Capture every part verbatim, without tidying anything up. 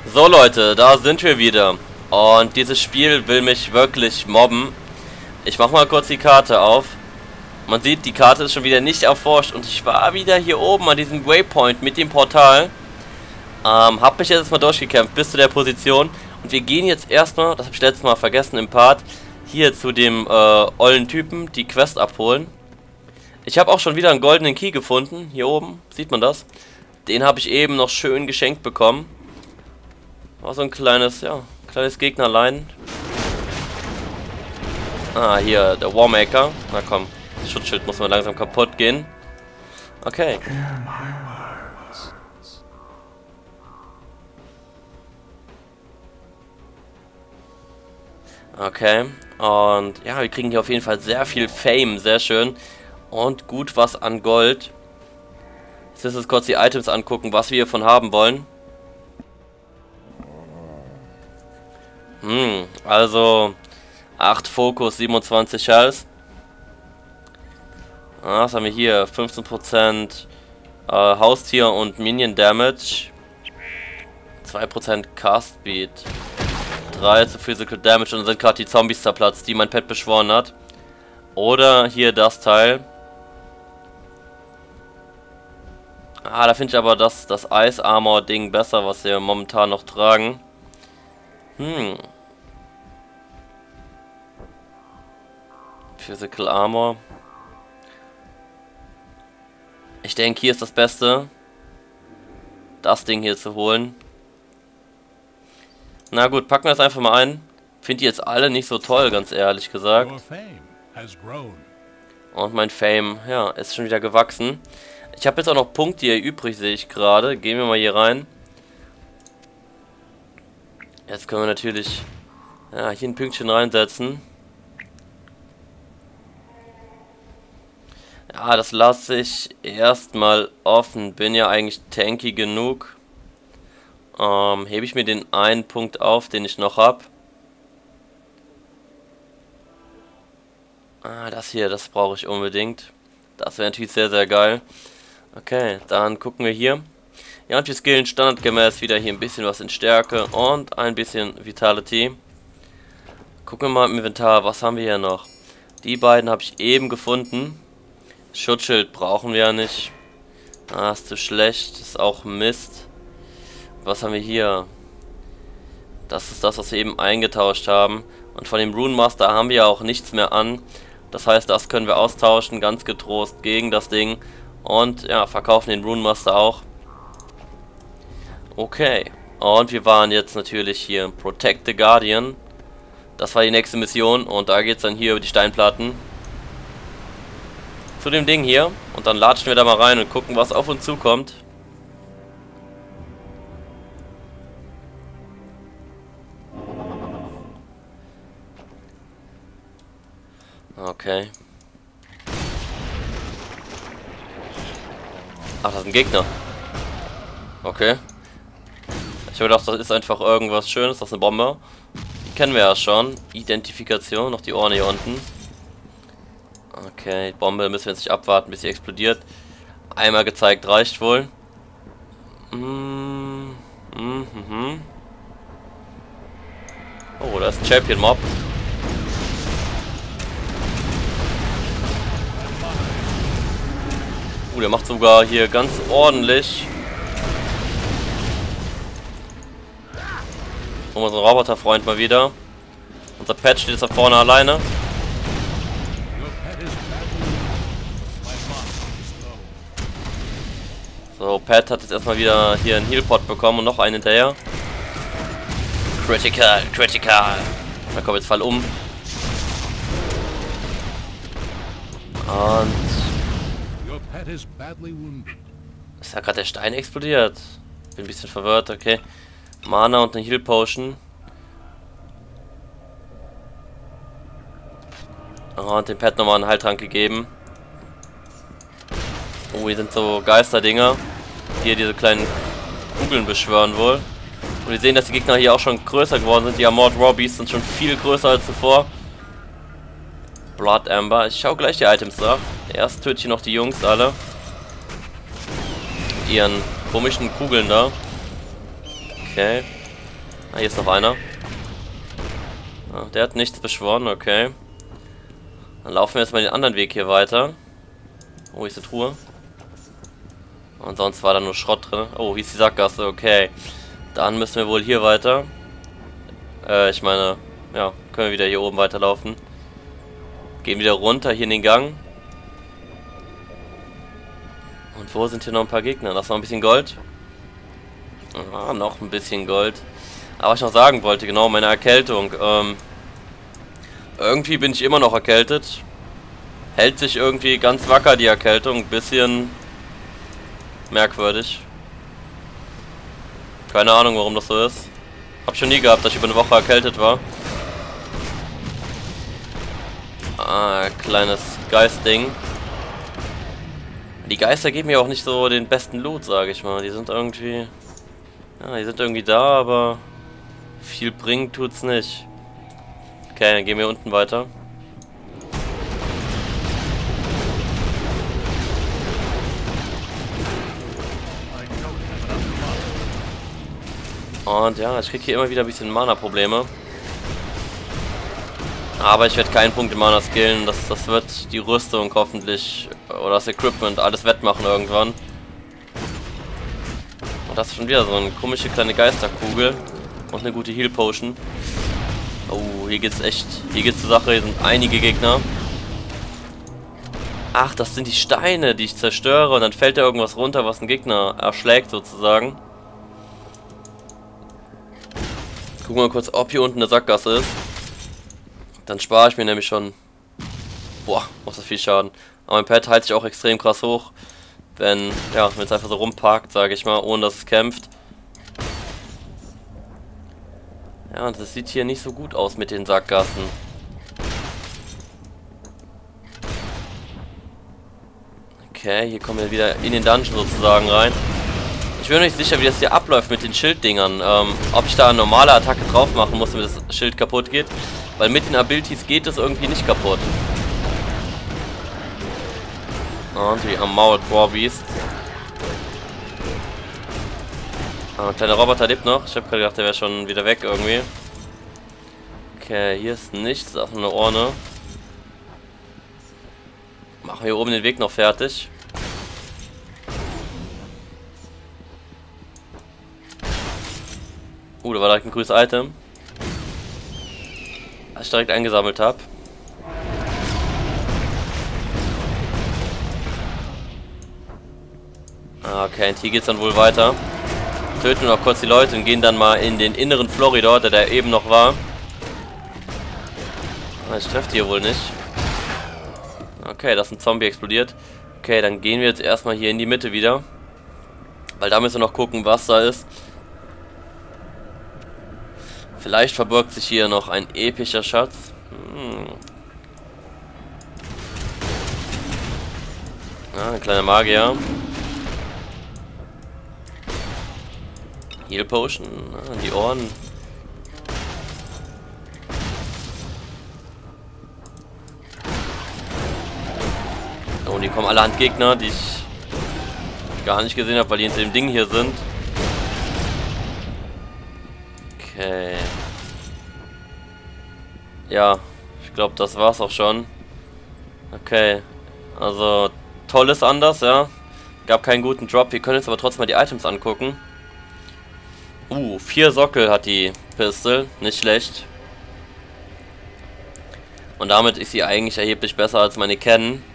So Leute, da sind wir wieder. Und dieses Spiel will mich wirklich mobben. Ich mach mal kurz die Karte auf. Man sieht, die Karte ist schon wieder nicht erforscht. Und ich war wieder hier oben an diesem Waypoint mit dem Portal. Ähm, hab mich jetzt mal durchgekämpft bis zu der Position. Und wir gehen jetzt erstmal, das habe ich letztes Mal vergessen im Part, hier zu dem äh, ollen Typen die Quest abholen. Ich habe auch schon wieder einen goldenen Key gefunden. Hier oben, sieht man das? Den habe ich eben noch schön geschenkt bekommen. War so ein kleines, ja, kleines Gegnerlein. Ah, hier, der Warmaker. Na komm, das Schutzschild muss mal langsam kaputt gehen. Okay. Okay, und ja, wir kriegen hier auf jeden Fall sehr viel Fame, sehr schön. Und gut was an Gold. Jetzt müssen wir uns kurz die Items angucken, was wir hiervon haben wollen. Hm, also acht Fokus, siebenundzwanzig Shells. Ah, was haben wir hier? fünfzehn Prozent äh, Haustier und Minion Damage. zwei Prozent Cast Speed. drei zu Physical Damage, und dann sind gerade die Zombies zerplatzt, die mein Pet beschworen hat. Oder hier das Teil. Ah, da finde ich aber das, das Ice Armor Ding besser, was wir momentan noch tragen. Hm. Physical Armor. Ich denke, hier ist das Beste, das Ding hier zu holen. Na gut, packen wir das einfach mal ein. Finde die jetzt alle nicht so toll, ganz ehrlich gesagt. Und mein Fame, ja, ist schon wieder gewachsen. Ich habe jetzt auch noch Punkte hier übrig, sehe ich gerade. Gehen wir mal hier rein. Jetzt können wir natürlich, ja, hier ein Pünktchen reinsetzen. Ja, das lasse ich erstmal offen. Bin ja eigentlich tanky genug. Ähm, hebe ich mir den einen Punkt auf, den ich noch habe. Ah, das hier, das brauche ich unbedingt. Das wäre natürlich sehr, sehr geil. Okay, dann gucken wir hier. Ja, und wir skillen standardgemäß wieder hier ein bisschen was in Stärke und ein bisschen Vitality. Gucken wir mal im Inventar, was haben wir hier noch? Die beiden habe ich eben gefunden. Schutzschild brauchen wir ja nicht. Ah, ist zu schlecht, ist auch Mist. Was haben wir hier? Das ist das, was wir eben eingetauscht haben. Und von dem Rune Master haben wir ja auch nichts mehr an. Das heißt, das können wir austauschen, ganz getrost gegen das Ding. Und ja, verkaufen den Rune Master auch. Okay. Und wir waren jetzt natürlich hier Protect the Guardian. Das war die nächste Mission. Und da geht es dann hier über die Steinplatten zu dem Ding hier. Und dann latschen wir da mal rein und gucken, was auf uns zukommt. Okay. Ach, das ist ein Gegner. Okay. Ich habe gedacht, das ist einfach irgendwas Schönes. Das ist eine Bombe. Die kennen wir ja schon. Identifikation. Noch die Ohren hier unten. Okay, die Bombe müssen wir jetzt nicht abwarten, bis sie explodiert. Einmal gezeigt reicht wohl. Mm, mm, mm. Oh, da ist ein Champion Mob. Uh, der macht sogar hier ganz ordentlich. Und unser Roboterfreund mal wieder. Unser Pet steht jetzt da vorne alleine. So, Pat hat jetzt erstmal wieder hier einen Healpot bekommen und noch einen hinterher. Critical, critical. Da kommt jetzt Fall um. Und ist da gerade der Stein explodiert? Bin ein bisschen verwirrt, okay. Mana und eine Heal Potion. Oh, und dem Pet nochmal einen Heiltrank gegeben. Oh, hier sind so Geisterdinger, die hier diese kleinen Kugeln beschwören wohl. Und wir sehen, dass die Gegner hier auch schon größer geworden sind. Die Armored Robbies sind schon viel größer als zuvor. Blood Amber. Ich schau gleich die Items nach. Erst töte ich noch die Jungs alle. Mit ihren komischen Kugeln da. Okay. Ah, hier ist noch einer. Ah, der hat nichts beschworen, okay. Dann laufen wir jetzt mal den anderen Weg hier weiter. Oh, hier ist eine Truhe. Und sonst war da nur Schrott drin. Oh, hier ist die Sackgasse, okay. Dann müssen wir wohl hier weiter. Äh, ich meine, ja, können wir wieder hier oben weiterlaufen. Gehen wieder runter hier in den Gang. Und wo sind hier noch ein paar Gegner? Das ist noch ein bisschen Gold. Ah, noch ein bisschen Gold. Aber was ich noch sagen wollte, genau, meine Erkältung. Ähm, irgendwie bin ich immer noch erkältet. Hält sich irgendwie ganz wacker, die Erkältung. Ein bisschen merkwürdig. Keine Ahnung, warum das so ist. Hab schon nie gehabt, dass ich über eine Woche erkältet war. Ah, kleines Geistding. Die Geister geben mir auch nicht so den besten Loot, sage ich mal. Die sind irgendwie... Ja, die sind irgendwie da, aber... viel bringen tut's nicht. Okay, dann gehen wir unten weiter. Und ja, ich kriege hier immer wieder ein bisschen Mana-Probleme. Aber ich werde keinen Punkt im Mana skillen. Das, das wird die Rüstung hoffentlich, oder das Equipment, alles wettmachen irgendwann. Und das ist schon wieder so eine komische kleine Geisterkugel. Und eine gute Heal Potion. Oh, hier geht's echt, hier geht's zur Sache, hier sind einige Gegner. Ach, das sind die Steine, die ich zerstöre und dann fällt da irgendwas runter, was einen Gegner erschlägt sozusagen. Gucken wir mal kurz, ob hier unten eine Sackgasse ist. Dann spare ich mir nämlich schon... Boah, macht das viel Schaden. Aber mein Pad heilt sich auch extrem krass hoch. Wenn, ja, wenn es einfach so rumparkt, sage ich mal, ohne dass es kämpft. Ja, und das sieht hier nicht so gut aus mit den Sackgassen. Okay, hier kommen wir wieder in den Dungeon sozusagen rein. Ich bin mir nicht sicher, wie das hier abläuft mit den Schilddingern. Ähm, ob ich da eine normale Attacke drauf machen muss, damit das Schild kaputt geht. Weil mit den Abilities geht es irgendwie nicht kaputt. Und die Armored War Beast. Ah, ein kleiner Roboter lebt noch. Ich habe gerade gedacht, der wäre schon wieder weg irgendwie. Okay, hier ist nichts, das ist nur eine Urne. Machen wir hier oben den Weg noch fertig. Uh, da war direkt ein cooles Item. Was ich direkt eingesammelt habe. Okay, und hier geht's dann wohl weiter. Töten wir noch kurz die Leute und gehen dann mal in den inneren Floridor, der da eben noch war. Ah, ich treffe die hier wohl nicht. Okay, da ist ein Zombie explodiert. Okay, dann gehen wir jetzt erstmal hier in die Mitte wieder. Weil da müssen wir noch gucken, was da ist. Vielleicht verbirgt sich hier noch ein epischer Schatz. Hm. Ah, ein kleiner Magier. Heal Potion. Ah, die Ohren. Oh, die kommen allerhand Gegner, die ich gar nicht gesehen habe, weil die hinter dem Ding hier sind. Okay. Ja, ich glaube, das war's auch schon. Okay. Also, toll ist anders, ja. Gab keinen guten Drop. Wir können jetzt aber trotzdem mal die Items angucken. Uh, vier Sockel hat die Pistol. Nicht schlecht. Und damit ist sie eigentlich erheblich besser als meine Canon.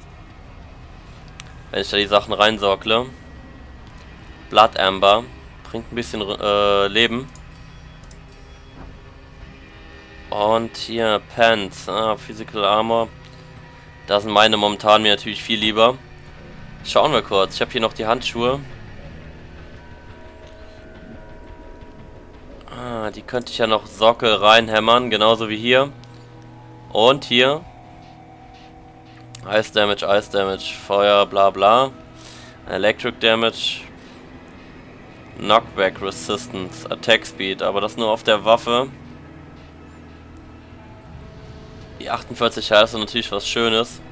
Wenn ich da die Sachen reinsockle. Blood Amber. Bringt ein bisschen äh, Leben. Und hier Pants. Ah, Physical Armor. Da sind meine momentan mir natürlich viel lieber. Schauen wir kurz. Ich habe hier noch die Handschuhe. Ah, die könnte ich ja noch Sockel reinhämmern. Genauso wie hier. Und hier. Ice Damage, Ice Damage, Feuer, bla bla. Electric Damage. Knockback Resistance, Attack Speed. Aber das nur auf der Waffe. Die achtundvierzig Hertz ist natürlich was Schönes.